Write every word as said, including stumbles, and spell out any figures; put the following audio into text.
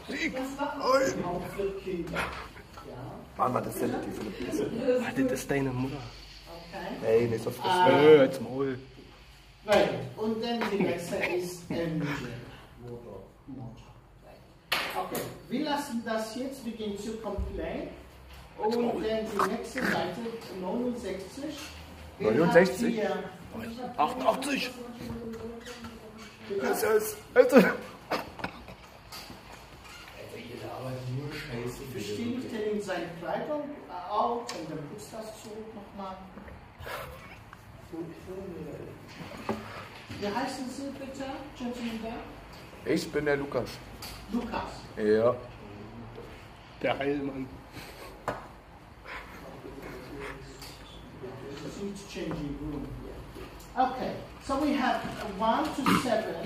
Sieg! Auch für Kinder. Ja. Mann, was ist denn die für eine Pisse? Ah, das ist deine Mutter. Okay. Ey, nicht so frisch. Ah. Äh, jetzt Maul. Right. Und dann die nächste ist Engine. Motor. Motor. Right. Okay. Wir lassen das jetzt. Wir gehen zu Complete. Und dann die nächste Seite neunundsechzig. Wir neunundsechzig? haben hier achtundachtzig. Es ist. Es ist. Bestätigt er in seine Kleidung auch und dann putzt das zurück nochmal. Wie heißen Sie bitte, Gentleman? Ich bin der Lukas. Lukas. Ja. Der Heilmann. It's changing room here. Okay, so we have one to seven.